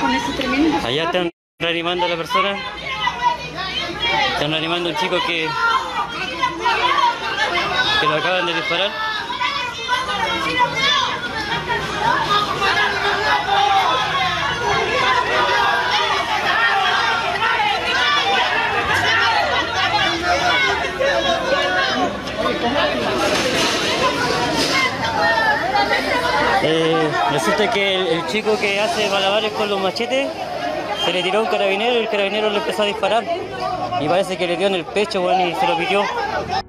con ese tremendo. Allá están reanimando a la persona. Están reanimando a un chico que lo acaban de disparar. Resulta que el chico que hace malabares con los machetes se le tiró a un carabinero y el carabinero le empezó a disparar y parece que le dio en el pecho, bueno, y se lo pitió.